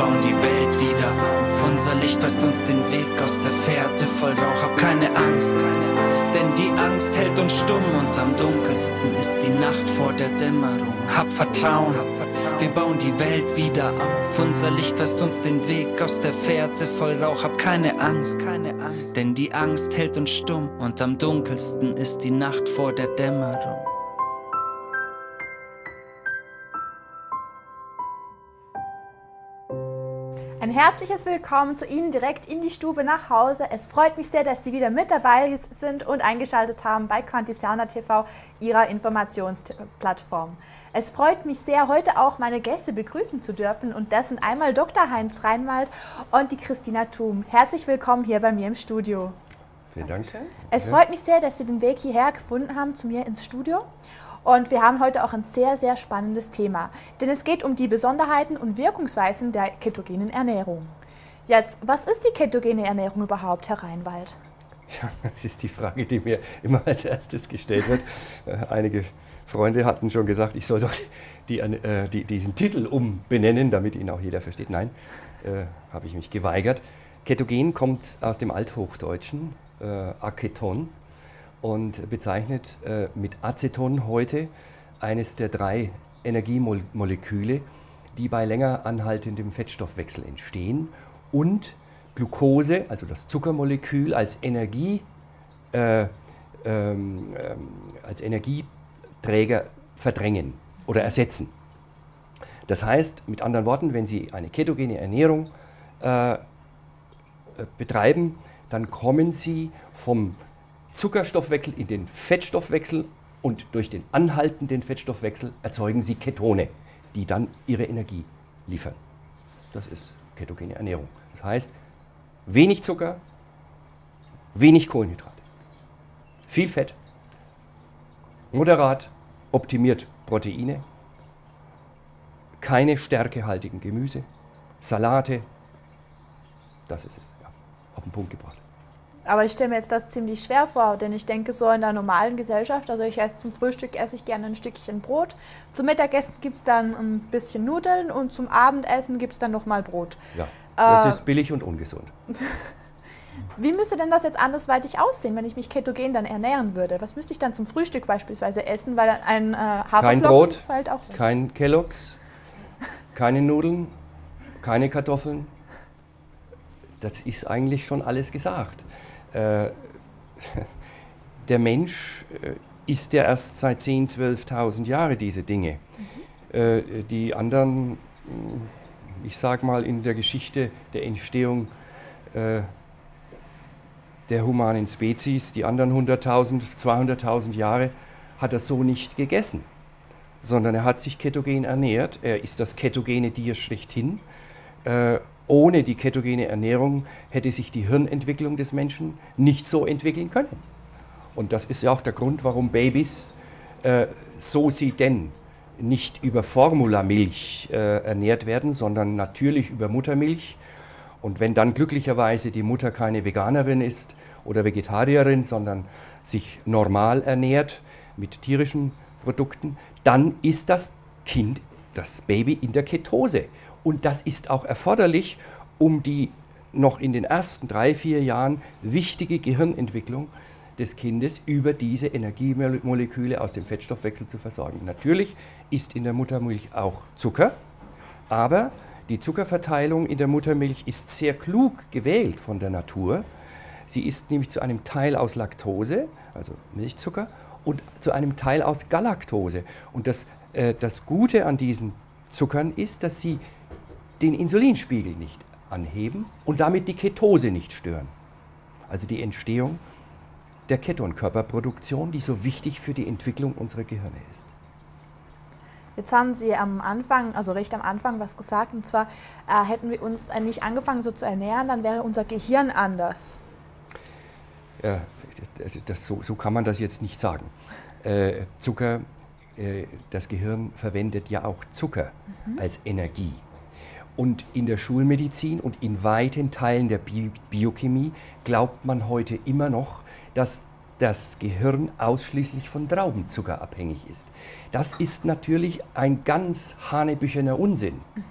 bauen die Welt wieder auf. Unser Licht weist uns den Weg aus der Fährte voll Rauch. Hab keine Angst, denn die Angst hält uns stumm und am dunkelsten ist die Nacht vor der Dämmerung. Hab Vertrauen, wir bauen die Welt wieder auf. Unser Licht weist uns den Weg aus der Fährte voll Rauch. Hab keine Angst, denn die Angst hält uns stumm und am dunkelsten ist die Nacht vor der Dämmerung. Ein herzliches Willkommen zu Ihnen direkt in die Stube nach Hause. Es freut mich sehr, dass Sie wieder mit dabei sind und eingeschaltet haben bei Quantisiana TV, Ihrer Informationsplattform. Es freut mich sehr, heute auch meine Gäste begrüßen zu dürfen, und das sind einmal Dr. Heinz Reinwald und die Christina Thum. Herzlich willkommen hier bei mir im Studio. Vielen Dank. Es freut mich sehr, dass Sie den Weg hierher gefunden haben zu mir ins Studio. Und wir haben heute auch ein sehr, sehr spannendes Thema, denn es geht um die Besonderheiten und Wirkungsweisen der ketogenen Ernährung. Jetzt, was ist die ketogene Ernährung überhaupt, Herr Reinwald? Ja, das ist die Frage, die mir immer als erstes gestellt wird. Einige Freunde hatten schon gesagt, ich soll doch diesen Titel umbenennen, damit ihn auch jeder versteht. Nein, habe ich mich geweigert. Ketogen kommt aus dem Althochdeutschen, Aketon, und bezeichnet mit Aceton heute eines der 3 Energiemoleküle, die bei länger anhaltendem Fettstoffwechsel entstehen und Glucose, also das Zuckermolekül, als Energieträger verdrängen oder ersetzen. Das heißt, mit anderen Worten, wenn Sie eine ketogene Ernährung betreiben, dann kommen Sie vom Zuckerstoffwechsel in den Fettstoffwechsel, und durch den anhaltenden Fettstoffwechsel erzeugen Sie Ketone, die dann ihre Energie liefern. Das ist ketogene Ernährung. Das heißt, wenig Zucker, wenig Kohlenhydrate, viel Fett, moderat optimiert Proteine, keine stärkehaltigen Gemüse, Salate, das ist es, ja, auf den Punkt gebracht. Aber ich stelle mir jetzt das ziemlich schwer vor, denn ich denke, so in der normalen Gesellschaft, also ich esse zum Frühstück gerne ein Stückchen Brot, zum Mittagessen gibt es dann ein bisschen Nudeln und zum Abendessen gibt es dann nochmal Brot. Ja, das ist billig und ungesund. Wie müsste denn das jetzt andersweitig aussehen, wenn ich mich ketogen dann ernähren würde? Was müsste ich dann zum Frühstück beispielsweise essen, weil ein Haferflocken kein Brot, fällt auch weg. Kein Kelloggs, keine Nudeln, keine Kartoffeln. Das ist eigentlich schon alles gesagt. Der Mensch isst ja erst seit 10.000, 12.000 Jahren diese Dinge. Die anderen, ich sage mal, in der Geschichte der Entstehung der humanen Spezies, die anderen 100.000, 200.000 Jahre, hat er so nicht gegessen, sondern er hat sich ketogen ernährt. Er ist das ketogene Tier schlechthin. Ohne die ketogene Ernährung hätte sich die Hirnentwicklung des Menschen nicht so entwickeln können. Und das ist ja auch der Grund, warum Babys, so sie denn nicht über Formulamilch ernährt werden, sondern natürlich über Muttermilch. Und wenn dann glücklicherweise die Mutter keine Veganerin ist oder Vegetarierin, sondern sich normal ernährt mit tierischen Produkten, dann ist das Kind, das Baby, in der Ketose. Und das ist auch erforderlich, um die noch in den ersten 3, 4 Jahren wichtige Gehirnentwicklung des Kindes über diese Energiemoleküle aus dem Fettstoffwechsel zu versorgen. Natürlich ist in der Muttermilch auch Zucker, aber die Zuckerverteilung in der Muttermilch ist sehr klug gewählt von der Natur. Sie ist nämlich zu einem Teil aus Laktose, also Milchzucker, und zu einem Teil aus Galaktose. Und das Gute an diesen Zuckern ist, dass sie den Insulinspiegel nicht anheben und damit die Ketose nicht stören. Also die Entstehung der Ketonkörperproduktion, die so wichtig für die Entwicklung unserer Gehirne ist. Jetzt haben Sie am Anfang, also recht am Anfang, was gesagt, und zwar hätten wir uns nicht angefangen so zu ernähren, dann wäre unser Gehirn anders. Ja, so kann man das jetzt nicht sagen. Zucker, das Gehirn verwendet ja auch Zucker als Energie. Und in der Schulmedizin und in weiten Teilen der Biochemie glaubt man heute immer noch, dass das Gehirn ausschließlich von Traubenzucker abhängig ist. Das ist natürlich ein ganz hanebüchener Unsinn.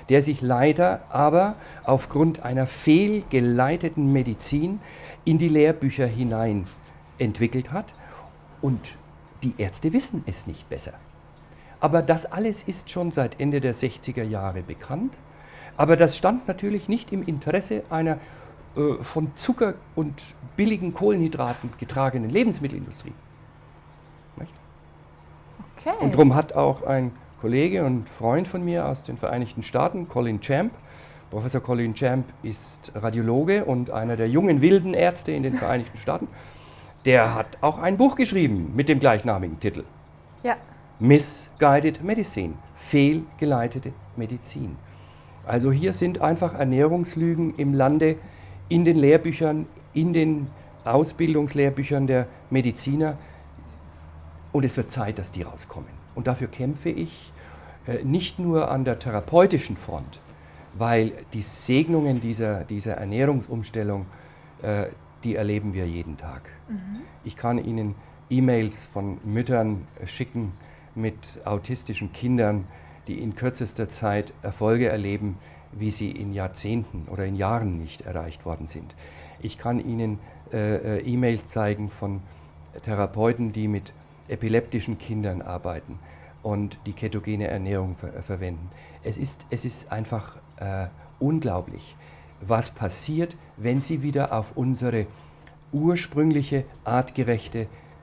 der sich leider aber aufgrund einer fehlgeleiteten Medizin in die Lehrbücher hinein entwickelt hat. Und die Ärzte wissen es nicht besser. Aber das alles ist schon seit Ende der 60er Jahre bekannt. Aber das stand natürlich nicht im Interesse einer von Zucker und billigen Kohlenhydraten getragenen Lebensmittelindustrie. Nicht? Okay. Und darum hat auch ein Kollege und Freund von mir aus den Vereinigten Staaten, Colin Champ, Professor Colin Champ ist Radiologe und einer der jungen wilden Ärzte in den Vereinigten Staaten, der hat auch ein Buch geschrieben mit dem gleichnamigen Titel. Ja. Misguided Medicine, fehlgeleitete Medizin. Also hier sind einfach Ernährungslügen im Lande, in den Lehrbüchern, in den Ausbildungslehrbüchern der Mediziner. Und es wird Zeit, dass die rauskommen. Und dafür kämpfe ich nicht nur an der therapeutischen Front, weil die Segnungen dieser Ernährungsumstellung, die erleben wir jeden Tag. Ich kann Ihnen E-Mails von Müttern schicken mit autistischen Kindern, die in kürzester Zeit Erfolge erleben, wie sie in Jahrzehnten oder in Jahren nicht erreicht worden sind. Ich kann Ihnen E-Mails zeigen von Therapeuten, die mit epileptischen Kindern arbeiten und die ketogene Ernährung verwenden. Es ist einfach unglaublich, was passiert, wenn Sie wieder auf unsere ursprüngliche, artgerechte,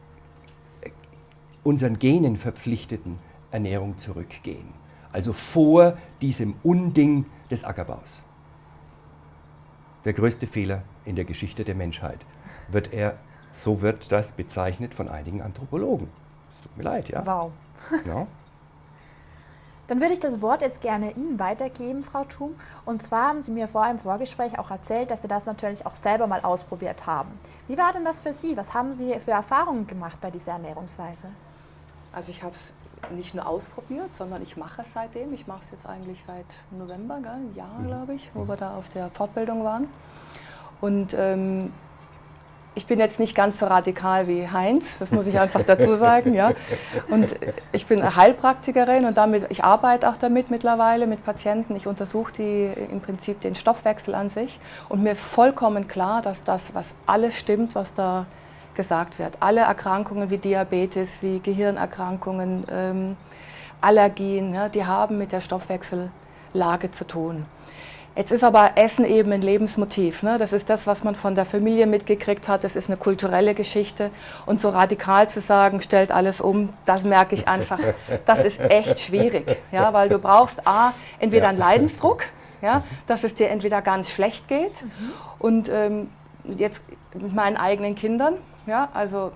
unseren Genen verpflichteten Ernährung zurückgehen. Also vor diesem Unding des Ackerbaus. Der größte Fehler in der Geschichte der Menschheit so wird das bezeichnet von einigen Anthropologen. Es tut mir leid, ja. Wow. Ja. Dann würde ich das Wort jetzt gerne Ihnen weitergeben, Frau Thum. Und zwar haben Sie mir vorher im Vorgespräch auch erzählt, dass Sie das natürlich auch selber mal ausprobiert haben. Wie war denn das für Sie? Was haben Sie für Erfahrungen gemacht bei dieser Ernährungsweise? Also ich habe es nicht nur ausprobiert, sondern ich mache es seitdem. Ich mache es jetzt eigentlich seit November, gell? Ein Jahr, glaube ich, wo wir da auf der Fortbildung waren. Und ich bin jetzt nicht ganz so radikal wie Heinz, das muss ich einfach dazu sagen. Ja. Und ich bin Heilpraktikerin und ich arbeite auch damit mittlerweile mit Patienten. Ich untersuche im Prinzip den Stoffwechsel an sich. Und mir ist vollkommen klar, dass das, was alles stimmt, was da gesagt wird. Alle Erkrankungen wie Diabetes, wie Gehirnerkrankungen, Allergien, ja, die haben mit der Stoffwechsellage zu tun. Jetzt ist aber Essen eben ein Lebensmotiv. Ne? Das ist das, was man von der Familie mitgekriegt hat. Das ist eine kulturelle Geschichte. Und so radikal zu sagen, stellt alles um, das merke ich einfach, das ist echt schwierig. Ja? Weil du brauchst entweder einen Leidensdruck, ja? Dass es dir entweder ganz schlecht geht. Und jetzt mit meinen eigenen Kindern, ja? Also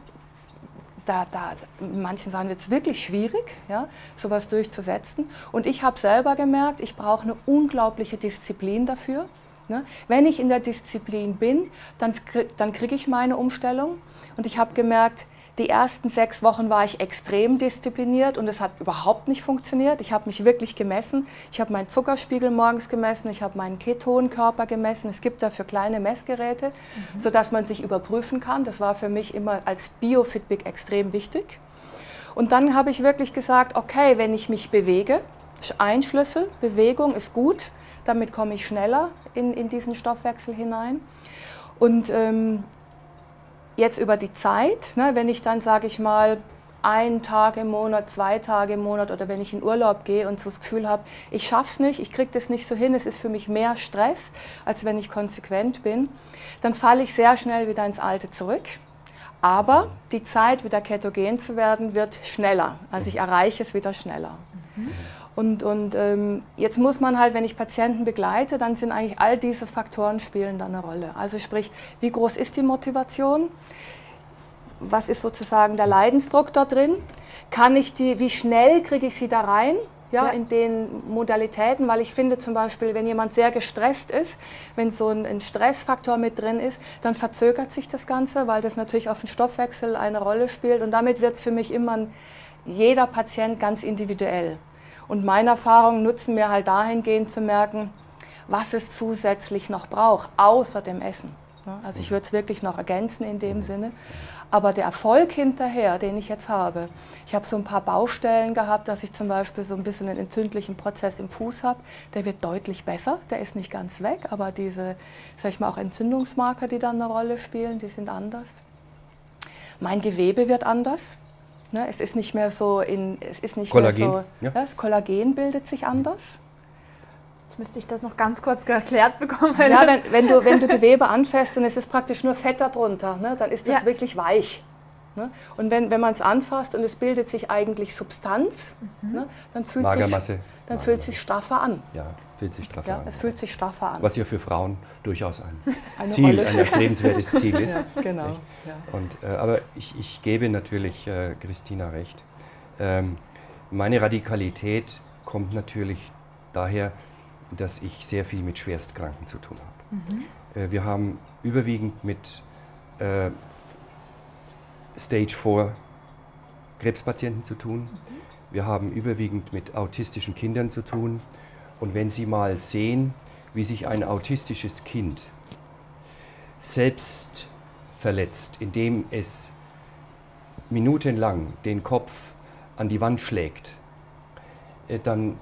in manchen Sachen wird es wirklich schwierig, ja, sowas durchzusetzen. Und ich habe selber gemerkt, ich brauche eine unglaubliche Disziplin dafür. Ne? Wenn ich in der Disziplin bin, dann kriege ich meine Umstellung. Und ich habe gemerkt, die ersten 6 Wochen war ich extrem diszipliniert und es hat überhaupt nicht funktioniert. Ich habe mich wirklich gemessen. Ich habe meinen Zuckerspiegel morgens gemessen, ich habe meinen Ketonkörper gemessen. Es gibt dafür kleine Messgeräte, sodass man sich überprüfen kann. Das war für mich immer als Biofitbik extrem wichtig. Und dann habe ich wirklich gesagt, okay, wenn ich mich bewege, ein Schlüssel, Bewegung ist gut, damit komme ich schneller in diesen Stoffwechsel hinein. Und jetzt über die Zeit, ne, wenn ich dann, sage ich mal, 1 Tag im Monat, 2 Tage im Monat oder wenn ich in Urlaub gehe und so das Gefühl habe, ich schaffe es nicht, ich kriege das nicht so hin, es ist für mich mehr Stress, als wenn ich konsequent bin, dann falle ich sehr schnell wieder ins Alte zurück. Aber die Zeit, wieder ketogen zu werden, wird schneller. Also ich erreiche es wieder schneller. Und jetzt muss man halt, wenn ich Patienten begleite, dann sind eigentlich all diese Faktoren spielen da eine Rolle. Also sprich, wie groß ist die Motivation? Was ist sozusagen der Leidensdruck da drin? Wie schnell kriege ich sie da rein? Ja, in den Modalitäten, weil ich finde zum Beispiel, wenn jemand sehr gestresst ist, wenn so ein Stressfaktor mit drin ist, dann verzögert sich das Ganze, weil das natürlich auf den Stoffwechsel eine Rolle spielt und damit wird es für mich immer jeder Patient ganz individuell. Und meine Erfahrungen nutzen mir halt dahingehend zu merken, was es zusätzlich noch braucht, außer dem Essen. Ja, also ich würde es wirklich noch ergänzen in dem Sinne. Aber der Erfolg hinterher, den ich jetzt habe, ich habe so ein paar Baustellen gehabt, dass ich zum Beispiel so ein bisschen einen entzündlichen Prozess im Fuß habe. Der wird deutlich besser, der ist nicht ganz weg, aber diese, sag ich mal, auch Entzündungsmarker, die dann eine Rolle spielen, die sind anders. Mein Gewebe wird anders. Ne, es ist nicht mehr so, Kollagen, ja. Das Kollagen bildet sich anders. Jetzt müsste ich das noch ganz kurz erklärt bekommen. Ja, wenn du Gewebe anfasst und es ist praktisch nur Fett darunter, ne, dann ist das wirklich weich. Ne? Und wenn man es anfasst und es bildet sich eigentlich Substanz, ne, dann fühlt es sich straffer an. Ja, fühlt sich straffer an. Es fühlt sich straffer an. Was ja für Frauen durchaus ein erstrebenswertes Ziel ist. Ja, genau. Ja. Und, aber ich gebe natürlich Christina recht. Meine Radikalität kommt natürlich daher, dass ich sehr viel mit Schwerstkranken zu tun habe. Wir haben überwiegend mit Stage 4 Krebspatienten zu tun. Wir haben überwiegend mit autistischen Kindern zu tun. Und wenn Sie mal sehen, wie sich ein autistisches Kind selbst verletzt, indem es minutenlang den Kopf an die Wand schlägt, dann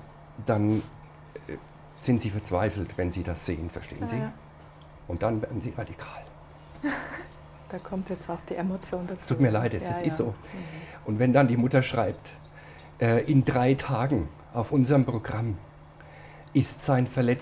sind Sie verzweifelt, wenn Sie das sehen, verstehen Sie? Ja. Und dann werden Sie radikal. Da kommt jetzt auch die Emotion dazu. Es tut mir leid, es ist so. Und wenn dann die Mutter schreibt, in 3 Tagen auf unserem Programm ist seine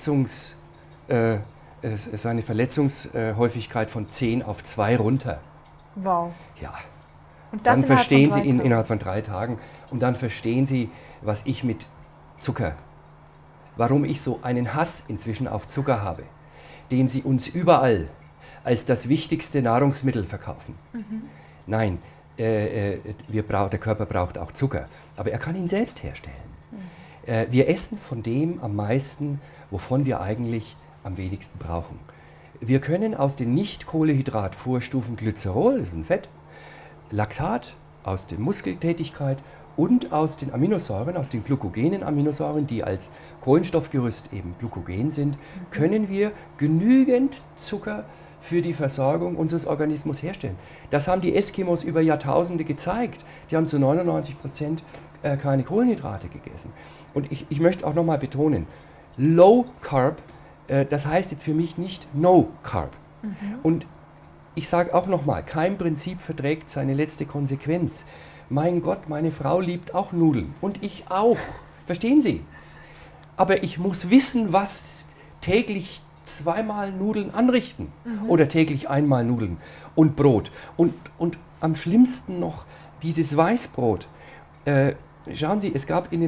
Verletzungshäufigkeit von 10 auf 2 runter. Wow. Ja. Und das dann verstehen Sie Tagen. innerhalb von 3 Tagen und dann verstehen Sie, was ich mit Zucker, warum ich so einen Hass inzwischen auf Zucker habe, den Sie uns überall als das wichtigste Nahrungsmittel verkaufen. Nein, der Körper braucht auch Zucker, aber er kann ihn selbst herstellen. Wir essen von dem am meisten, wovon wir eigentlich am wenigsten brauchen. Wir können aus den Nicht-Kohlehydrat-Vorstufen Glycerol, das ist ein Fett, Laktat aus der Muskeltätigkeit und aus den Aminosäuren, aus den glukogenen Aminosäuren, die als Kohlenstoffgerüst eben glukogen sind, können wir genügend Zucker für die Versorgung unseres Organismus herstellen. Das haben die Eskimos über Jahrtausende gezeigt. Die haben zu 99% keine Kohlenhydrate gegessen. Und ich möchte es auch nochmal betonen, Low Carb, das heißt jetzt für mich nicht No Carb. Und ich sage auch nochmal, kein Prinzip verträgt seine letzte Konsequenz. Mein Gott, meine Frau liebt auch Nudeln und ich auch. Verstehen Sie? Aber ich muss wissen, was täglich 2-mal Nudeln anrichten oder täglich 1-mal Nudeln und Brot. Und am schlimmsten noch dieses Weißbrot. Schauen Sie, es gab im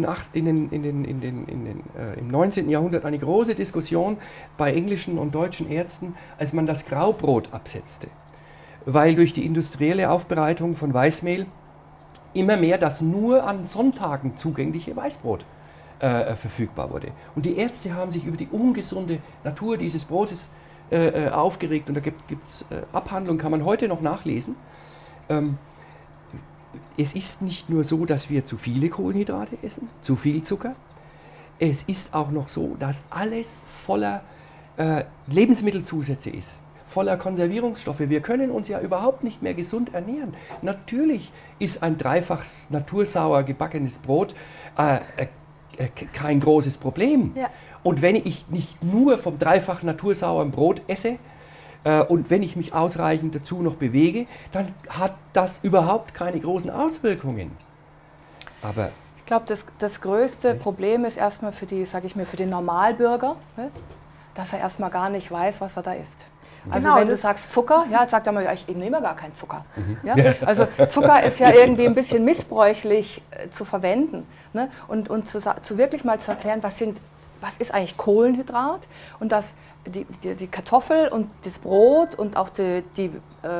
19. Jahrhundert eine große Diskussion bei englischen und deutschen Ärzten, als man das Graubrot absetzte. Weil durch die industrielle Aufbereitung von Weißmehl immer mehr das nur an Sonntagen zugängliche Weißbrot verfügbar wurde. Und die Ärzte haben sich über die ungesunde Natur dieses Brotes aufgeregt. Und da gibt es Abhandlungen, kann man heute noch nachlesen. Es ist nicht nur so, dass wir zu viele Kohlenhydrate essen, zu viel Zucker. Es ist auch noch so, dass alles voller Lebensmittelzusätze ist, voller Konservierungsstoffe. Wir können uns ja überhaupt nicht mehr gesund ernähren. Natürlich ist ein dreifach natursauer gebackenes Brot kein großes Problem. Ja. Und wenn ich nicht nur vom dreifach natursauren Brot esse, und wenn ich mich ausreichend dazu noch bewege, dann hat das überhaupt keine großen Auswirkungen. Aber ich glaube, das größte Problem ist erstmal für den Normalbürger, ne, dass er erstmal gar nicht weiß, was er da isst. Also wenn du sagst Zucker, ja, sagt er mal, ich nehme gar keinen Zucker. Ja? Also Zucker ist ja irgendwie ein bisschen missbräuchlich zu verwenden. Ne? Und wirklich mal zu erklären, was ist eigentlich Kohlenhydrat und dass die Kartoffel und das Brot und auch die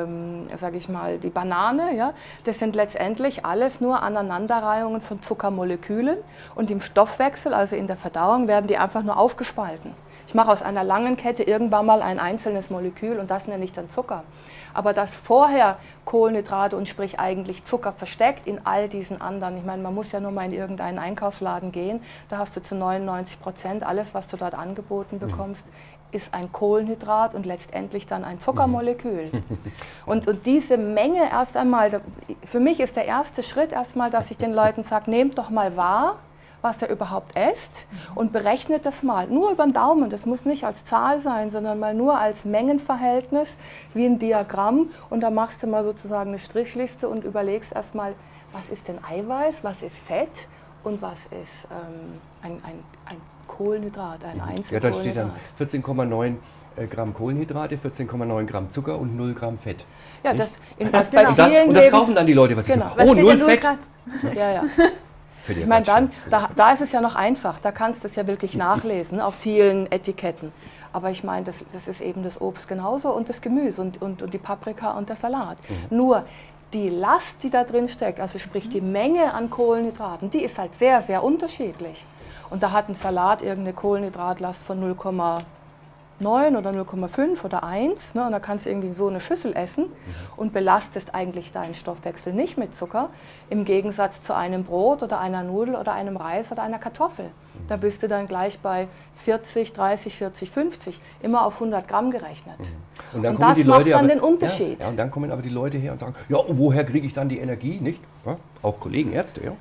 Banane, ja, das sind letztendlich alles nur Aneinanderreihungen von Zuckermolekülen und im Stoffwechsel, also in der Verdauung, werden die einfach nur aufgespalten. Ich mache aus einer langen Kette irgendwann mal ein einzelnes Molekül und das nenne ich dann Zucker. Aber dass vorher Kohlenhydrate und sprich eigentlich Zucker versteckt in all diesen anderen, ich meine, man muss ja nur mal in irgendeinen Einkaufsladen gehen, da hast du zu 99% alles, was du dort angeboten bekommst, ist ein Kohlenhydrat und letztendlich dann ein Zuckermolekül. Und diese Menge erst einmal, für mich ist der erste Schritt erstmal, dass ich den Leuten sage, nehmt doch mal wahr, was der überhaupt isst und berechnet das mal. Nur über den Daumen, das muss nicht als Zahl sein, sondern mal nur als Mengenverhältnis, wie ein Diagramm. Und da machst du mal sozusagen eine Strichliste und überlegst erstmal, was ist denn Eiweiß, was ist Fett und was ist ein Kohlenhydrat, ein Einzelkohlenhydrat. Ja, da steht dann 14,9 Gramm Kohlenhydrate, 14,9 Gramm Zucker und 0 Gramm Fett. Ja, nicht? das bei vielen und das kaufen dann die Leute, was genau. sie sagen. Oh, 0 Fett. Ja, ja. Ich meine, da ist es ja noch einfach, da kannst du es ja wirklich nachlesen auf vielen Etiketten. Aber ich meine, das ist eben das Obst genauso und das Gemüse und die Paprika und der Salat. Nur die Last, die da drin steckt, also sprich die Menge an Kohlenhydraten, die ist halt sehr, sehr unterschiedlich. Und da hat ein Salat irgendeine Kohlenhydratlast von 0,9 oder 0,5 oder 1. Ne? Und da kannst du irgendwie so eine Schüssel essen und belastest eigentlich deinen Stoffwechsel nicht mit Zucker, im Gegensatz zu einem Brot oder einer Nudel oder einem Reis oder einer Kartoffel. Da bist du dann gleich bei 40, 30, 40, 50, immer auf 100 Gramm gerechnet. Und dann das die Leute macht dann den Unterschied. Ja, und dann kommen aber die Leute her und sagen, ja, und woher kriege ich dann die Energie, nicht? Ja, auch Kollegen, Ärzte, ja.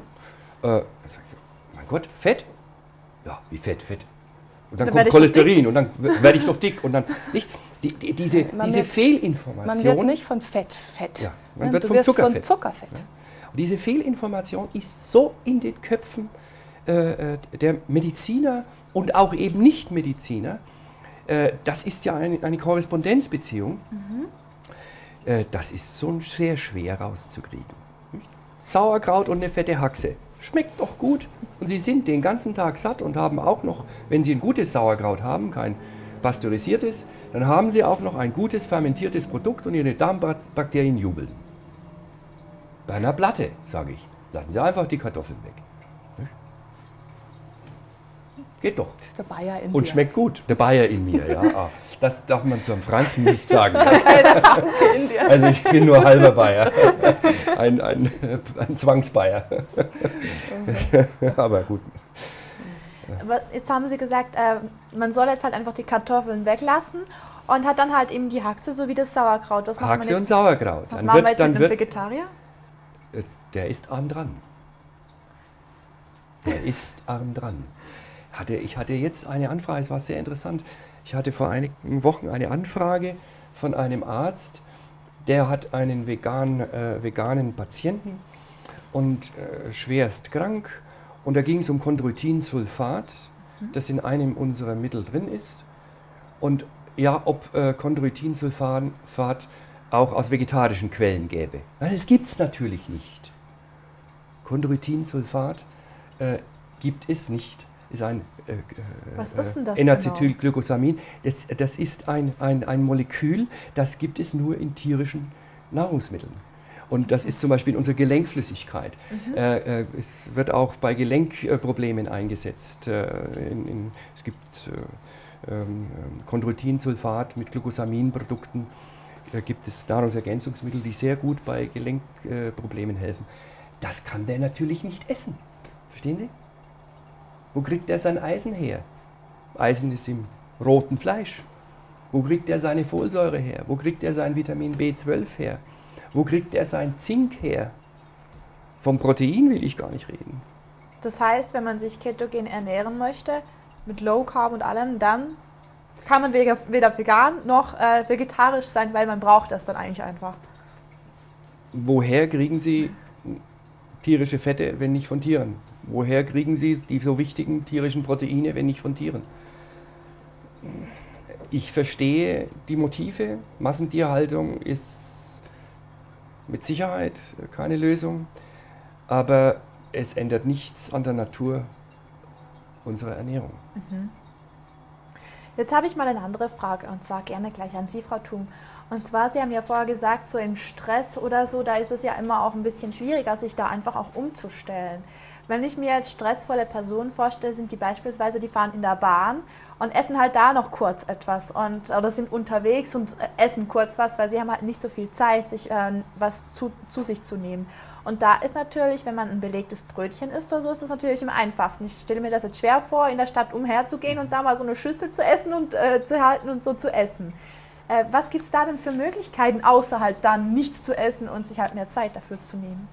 Mein Gott, Fett? Ja, wie Fett? Und dann kommt Cholesterin und dann werde ich doch dick. Und dann, nicht? Diese Fehlinformation. Man wird nicht von Fett. Ja, man wird vom Zuckerfett. Von Zuckerfett. Ja. Und diese Fehlinformation ist so in den Köpfen der Mediziner und auch eben Nicht-Mediziner. Das ist ja eine Korrespondenzbeziehung. Das ist so sehr schwer rauszukriegen. Nicht? Sauerkraut und eine fette Haxe. Schmeckt doch gut und Sie sind den ganzen Tag satt und haben auch noch, wenn Sie ein gutes Sauerkraut haben, kein pasteurisiertes, dann haben Sie auch noch ein gutes fermentiertes Produkt und Ihre Darmbakterien jubeln. Bei einer Platte, sage ich, lassen Sie einfach die Kartoffeln weg. Nicht? Geht doch. Das ist der Bayer in dir. Und schmeckt gut, der Bayer in mir. Ja. Das darf man zu einem Franken nicht sagen. Also ich bin nur halber Bayer, ein Zwangsbayer. Aber gut. Aber jetzt haben Sie gesagt, man soll jetzt halt einfach die Kartoffeln weglassen und hat dann halt eben die Haxe sowie das Sauerkraut. Was macht Haxe man jetzt? und Sauerkraut. Was machen wir jetzt mit einem Vegetarier? Der ist arm dran. Der ist arm dran. Ich hatte jetzt eine Anfrage, es war sehr interessant. Ich hatte vor einigen Wochen eine Anfrage von einem Arzt, der hat einen veganen Patienten und schwerst krank. Und da ging es um Chondroitinsulfat, das in einem unserer Mittel drin ist. Und ja, ob Chondroitinsulfat auch aus vegetarischen Quellen gäbe. Das gibt es natürlich nicht. Chondroitinsulfat gibt es nicht. Ist ein Was ist denn das N-Acetylglycosamin. Das ist ein Molekül, das gibt es nur in tierischen Nahrungsmitteln. Und das ist zum Beispiel in unserer Gelenkflüssigkeit. Es wird auch bei Gelenkproblemen eingesetzt. Es gibt Chondroitinsulfat mit Glucosaminprodukten. Gibt es Nahrungsergänzungsmittel, die sehr gut bei Gelenkproblemen helfen. Das kann der natürlich nicht essen. Verstehen Sie? Wo kriegt er sein Eisen her? Eisen ist im roten Fleisch. Wo kriegt er seine Folsäure her? Wo kriegt er sein Vitamin B12 her? Wo kriegt er sein Zink her? Vom Protein will ich gar nicht reden. Das heißt, wenn man sich ketogen ernähren möchte, mit Low Carb und allem, dann kann man weder vegan noch vegetarisch sein, weil man braucht das dann eigentlich einfach. Woher kriegen Sie tierische Fette, wenn nicht von Tieren? Woher kriegen Sie die so wichtigen tierischen Proteine, wenn nicht von Tieren? Ich verstehe die Motive. Massentierhaltung ist mit Sicherheit keine Lösung, aber es ändert nichts an der Natur unserer Ernährung. Jetzt habe ich mal eine andere Frage, und zwar gerne gleich an Sie, Frau Thum. Und zwar, Sie haben ja vorher gesagt, so im Stress oder so, da ist es ja immer auch ein bisschen schwieriger, sich da einfach auch umzustellen. Wenn ich mir jetzt stressvolle Personen vorstelle, sind die beispielsweise, die fahren in der Bahn und essen halt da noch kurz etwas oder sind unterwegs und essen kurz was, weil sie haben halt nicht so viel Zeit, sich was zu sich zu nehmen. Und da ist natürlich, wenn man ein belegtes Brötchen isst oder so, ist das natürlich am einfachsten. Ich stelle mir das jetzt schwer vor, in der Stadt umherzugehen und da mal so eine Schüssel zu essen und zu halten und so zu essen. Was gibt es da denn für Möglichkeiten, außer halt dann nichts zu essen und sich halt mehr Zeit dafür zu nehmen?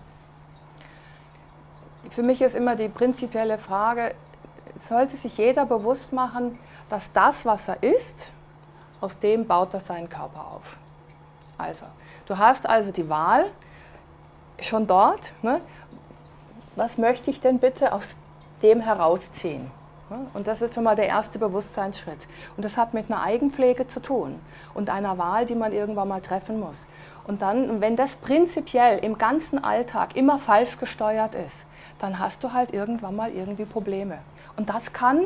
Für mich ist immer die prinzipielle Frage, sollte sich jeder bewusst machen, dass das, was er isst, aus dem baut er seinen Körper auf. Also, du hast also die Wahl schon dort, ne? Was möchte ich denn bitte aus dem herausziehen? Und das ist schon mal der erste Bewusstseinsschritt. Und das hat mit einer Eigenpflege zu tun und einer Wahl, die man irgendwann mal treffen muss. Und dann, wenn das prinzipiell im ganzen Alltag immer falsch gesteuert ist, dann hast du halt irgendwann mal irgendwie Probleme. Und das kann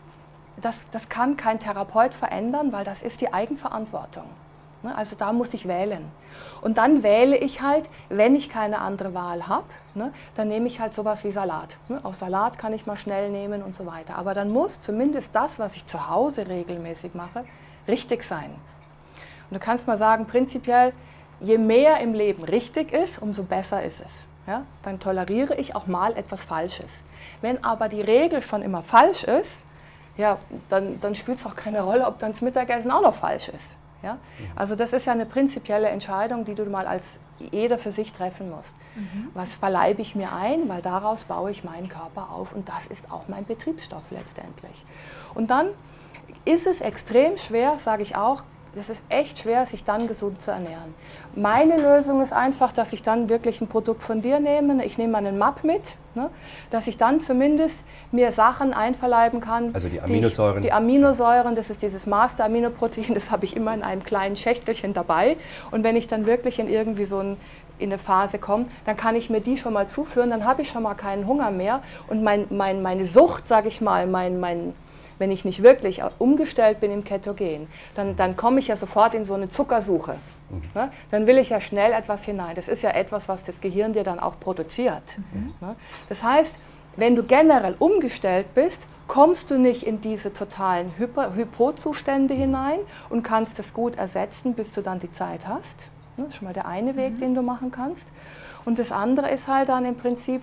kein Therapeut verändern, weil das ist die Eigenverantwortung. Also da muss ich wählen. Und dann wähle ich halt, wenn ich keine andere Wahl habe, dann nehme ich halt sowas wie Salat. Auch Salat kann ich mal schnell nehmen und so weiter. Aber dann muss zumindest das, was ich zu Hause regelmäßig mache, richtig sein. Und du kannst mal sagen, prinzipiell, je mehr im Leben richtig ist, umso besser ist es. Ja? Dann toleriere ich auch mal etwas Falsches. Wenn aber die Regel schon immer falsch ist, ja, dann spielt es auch keine Rolle, ob dann das Mittagessen auch noch falsch ist. Ja? Also das ist ja eine prinzipielle Entscheidung, die du mal als jeder für sich treffen musst. Was verleibe ich mir ein, weil daraus baue ich meinen Körper auf und das ist auch mein Betriebsstoff letztendlich. Und dann ist es extrem schwer, sage ich auch, das ist echt schwer, sich dann gesund zu ernähren. Meine Lösung ist einfach, dass ich dann wirklich ein Produkt von dir nehme. Ich nehme einen MAP mit, dass ich dann zumindest mir Sachen einverleiben kann. Also die Aminosäuren. Die Aminosäuren, das ist dieses Master-Aminoprotein, das habe ich immer in einem kleinen Schächtelchen dabei. Und wenn ich dann wirklich in irgendwie so in eine Phase komme, dann kann ich mir die schon mal zuführen, dann habe ich schon mal keinen Hunger mehr. Und meine Sucht, sage ich mal, wenn ich nicht wirklich umgestellt bin im Ketogen, dann komme ich ja sofort in so eine Zuckersuche. Ne? Dann will ich ja schnell etwas hinein. Das ist ja etwas, was das Gehirn dir dann auch produziert. Ne? Das heißt, wenn du generell umgestellt bist, kommst du nicht in diese totalen Hypozustände hinein und kannst das gut ersetzen, bis du dann die Zeit hast. Das ist schon mal der eine Weg, den du machen kannst. Und das andere ist halt dann im Prinzip,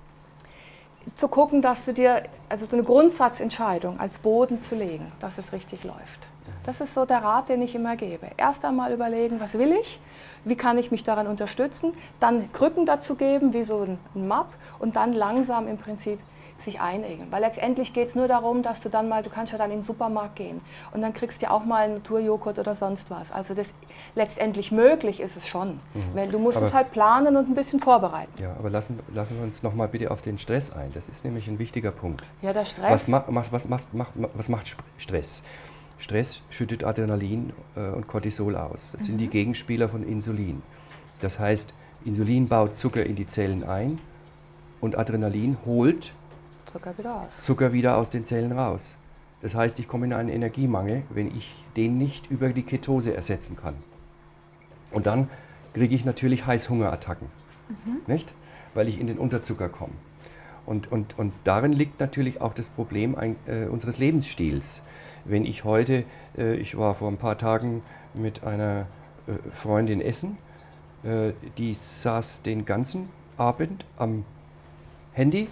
zu gucken, dass du dir, also so eine Grundsatzentscheidung als Boden zu legen, dass es richtig läuft. Das ist so der Rat, den ich immer gebe. Erst einmal überlegen, was will ich, wie kann ich mich daran unterstützen, dann Krücken dazu geben, wie so ein MAP und dann langsam im Prinzip sich einigeln. Weil letztendlich geht es nur darum, dass du kannst ja dann in den Supermarkt gehen und dann kriegst du ja auch mal einen Naturjoghurt oder sonst was. Also das letztendlich möglich ist es schon. Du musst es halt planen und ein bisschen vorbereiten. Ja, aber lassen wir uns noch mal bitte auf den Stress ein. Das ist nämlich ein wichtiger Punkt. Ja, der Stress. Was macht Stress? Stress schüttet Adrenalin und Cortisol aus. Das sind die Gegenspieler von Insulin. Das heißt, Insulin baut Zucker in die Zellen ein und Adrenalin holt Zucker wieder aus den Zellen raus. Das heißt, ich komme in einen Energiemangel, wenn ich den nicht über die Ketose ersetzen kann. Und dann kriege ich natürlich Heißhungerattacken, nicht? Weil ich in den Unterzucker komme. Und darin liegt natürlich auch das Problem unseres Lebensstils. Wenn ich heute, ich war vor ein paar Tagen mit einer Freundin essen, die saß den ganzen Abend am Handy.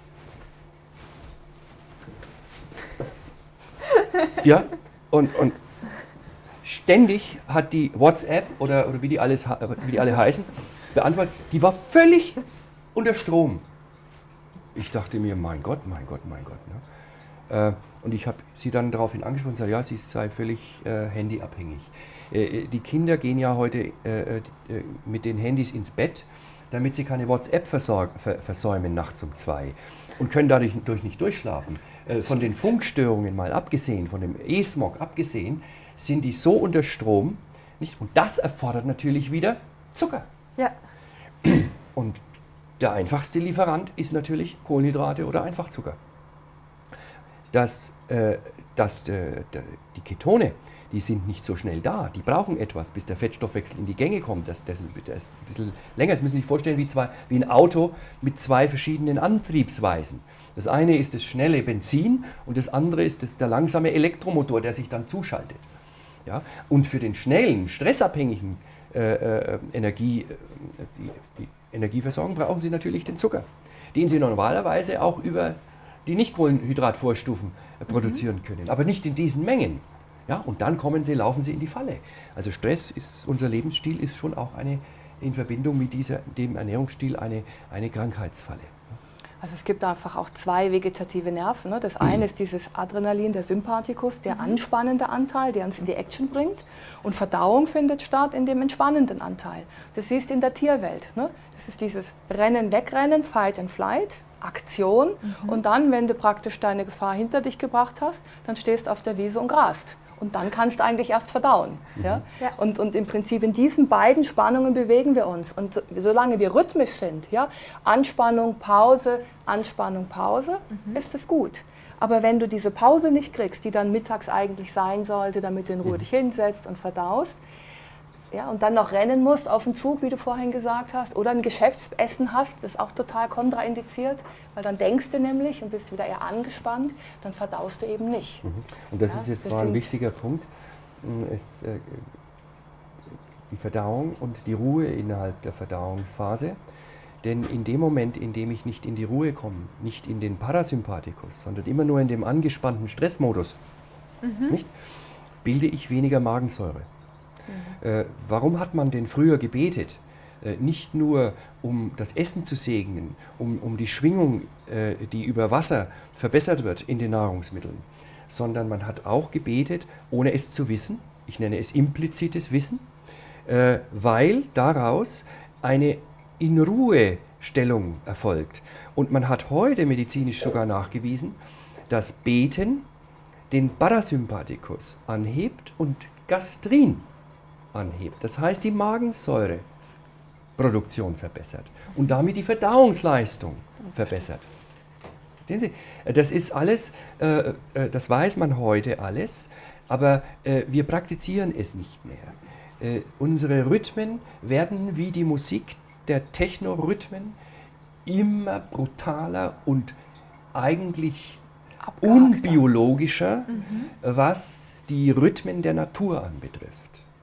Ja, und ständig hat die WhatsApp oder wie die alle heißen, beantwortet, die war völlig unter Strom. Ich dachte mir, mein Gott. Ne? Und ich habe sie dann daraufhin angesprochen und gesagt, ja, sie sei völlig handyabhängig. Die Kinder gehen ja heute mit den Handys ins Bett, damit sie keine WhatsApp versäumen nachts um 2 und können dadurch nicht durchschlafen. Von den Funkstörungen mal abgesehen, von dem E-Smog abgesehen, sind die so unter Strom. Nicht? Und das erfordert natürlich wieder Zucker. Ja. Und der einfachste Lieferant ist natürlich Kohlenhydrate oder Einfachzucker. Die Ketone, die sind nicht so schnell da. Die brauchen etwas, bis der Fettstoffwechsel in die Gänge kommt. Das ist ein bisschen länger. Das müssen Sie sich vorstellen wie ein Auto mit zwei verschiedenen Antriebsweisen. Das eine ist das schnelle Benzin und das andere ist der langsame Elektromotor, der sich dann zuschaltet. Ja? Und für den schnellen, stressabhängigen Energieversorgung brauchen Sie natürlich den Zucker, den Sie normalerweise auch über die Nicht-Kohlenhydratvorstufen produzieren können, aber nicht in diesen Mengen. Ja, und dann laufen Sie in die Falle. Also Stress unser Lebensstil ist schon auch in Verbindung mit dem Ernährungsstil eine Krankheitsfalle. Also es gibt einfach auch zwei vegetative Nerven. Ne? Das eine ist dieses Adrenalin, der Sympathikus, der anspannende Anteil, der uns in die Action bringt. Und Verdauung findet statt in dem entspannenden Anteil. Das siehst du in der Tierwelt. Ne? Das ist dieses Rennen, Wegrennen, Fight and Flight, Aktion. Und dann, wenn du praktisch deine Gefahr hinter dich gebracht hast, dann stehst du auf der Wiese und grast. Und dann kannst du eigentlich erst verdauen. Ja? Ja. Und im Prinzip in diesen beiden Spannungen bewegen wir uns. Und solange wir rhythmisch sind, ja, Anspannung, Pause, ist es gut. Aber wenn du diese Pause nicht kriegst, die dann mittags eigentlich sein sollte, damit du in Ruhe dich hinsetzt und verdaust, ja, und dann noch rennen musst auf den Zug, wie du vorhin gesagt hast, oder ein Geschäftsessen hast, das ist auch total kontraindiziert, weil dann denkst du nämlich und bist wieder eher angespannt, dann verdaust du eben nicht. Und das ist jetzt mal ein wichtiger Punkt, die Verdauung und die Ruhe innerhalb der Verdauungsphase. Denn in dem Moment, in dem ich nicht in die Ruhe komme, nicht in den Parasympathikus, sondern immer nur in dem angespannten Stressmodus, nicht, bilde ich weniger Magensäure. Warum hat man denn früher gebetet? Nicht nur, um das Essen zu segnen, um die Schwingung, die über Wasser verbessert wird in den Nahrungsmitteln, sondern man hat auch gebetet, ohne es zu wissen. Ich nenne es implizites Wissen, weil daraus eine In-Ruhe-Stellung erfolgt. Und man hat heute medizinisch sogar nachgewiesen, dass Beten den Parasympathikus anhebt und Gastrin anhebt. Das heißt, die Magensäureproduktion verbessert und damit die Verdauungsleistung verbessert. Sehen Sie, das ist alles, das weiß man heute alles, aber wir praktizieren es nicht mehr. Unsere Rhythmen werden wie die Musik der Technorhythmen immer brutaler und eigentlich unbiologischer, was die Rhythmen der Natur anbetrifft.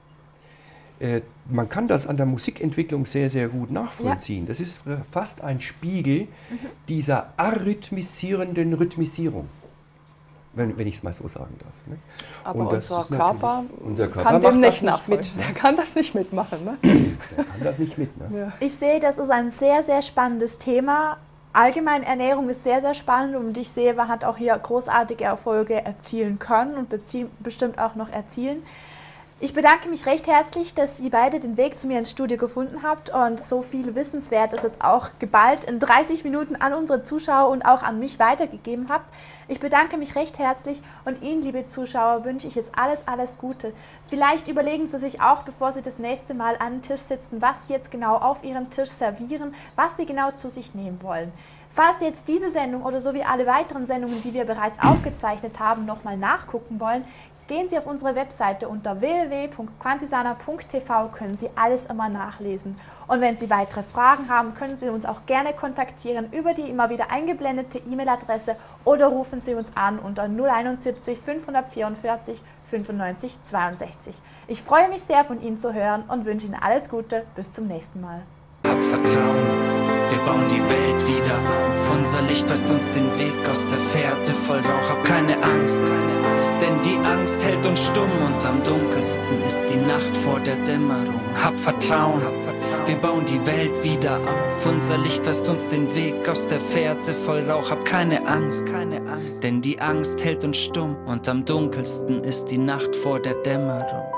Man kann das an der Musikentwicklung sehr, sehr gut nachvollziehen. Ja. Das ist fast ein Spiegel dieser arrhythmisierenden Rhythmisierung, wenn ich es mal so sagen darf. Ne? Aber unser Körper kann dem nicht mit. Der kann das nicht mitmachen. Ne? Der kann das nicht mit. Ne? Ja. Ich sehe, das ist ein sehr, sehr spannendes Thema. Allgemein Ernährung ist sehr, sehr spannend und ich sehe, man hat auch hier großartige Erfolge erzielen können und bestimmt auch noch erzielen. Ich bedanke mich recht herzlich, dass Sie beide den Weg zu mir ins Studio gefunden habt und so viel Wissenswertes jetzt auch geballt in 30 Minuten an unsere Zuschauer und auch an mich weitergegeben habt. Ich bedanke mich recht herzlich und Ihnen, liebe Zuschauer, wünsche ich jetzt alles, alles Gute. Vielleicht überlegen Sie sich auch, bevor Sie das nächste Mal an den Tisch sitzen, was Sie jetzt genau auf Ihrem Tisch servieren, was Sie genau zu sich nehmen wollen. Falls Sie jetzt diese Sendung oder so wie alle weiteren Sendungen, die wir bereits aufgezeichnet haben, nochmal nachgucken wollen, gehen Sie auf unsere Webseite unter www.quantisana.tv, können Sie alles immer nachlesen. Und wenn Sie weitere Fragen haben, können Sie uns auch gerne kontaktieren über die immer wieder eingeblendete E-Mail-Adresse oder rufen Sie uns an unter 071 544 95 62. Ich freue mich sehr, von Ihnen zu hören und wünsche Ihnen alles Gute. Bis zum nächsten Mal. Hab Vertrauen, wir bauen die Welt wieder auf. Unser Licht weist uns den Weg aus der Fährte voll Rauch. Hab keine Angst, denn die Angst hält uns stumm und am dunkelsten ist die Nacht vor der Dämmerung. Hab Vertrauen, wir bauen die Welt wieder auf. Unser Licht weist uns den Weg aus der Fährte voll Rauch. Hab keine Angst, denn die Angst hält uns stumm und am dunkelsten ist die Nacht vor der Dämmerung.